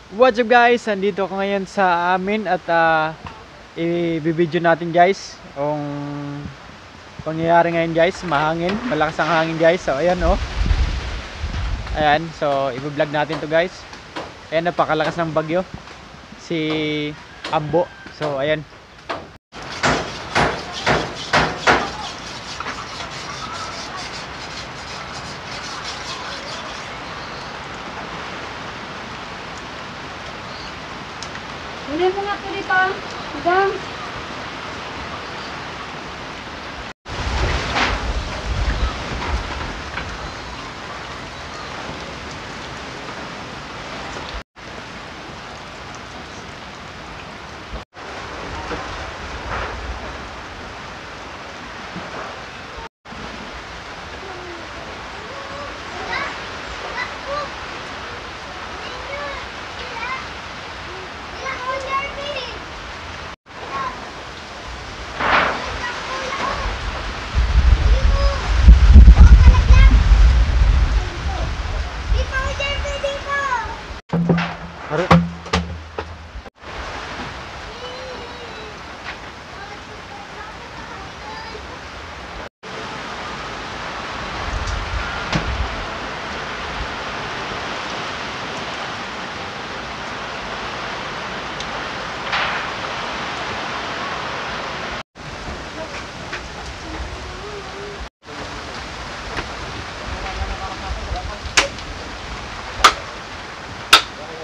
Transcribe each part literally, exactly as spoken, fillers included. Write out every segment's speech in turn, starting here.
What's up guys? Andito ako ngayon sa amin at uh, i-video natin guys ang pangyayari ngayon guys. Mahangin, malakas ang hangin guys. So ayan oh. Ayan, so i-vlog natin to guys. Ayan, napakalakas ng bagyo. Si Ambo. So ayan. Hindi mo nga ito dito. Hanggang.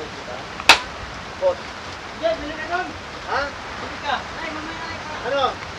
Ano?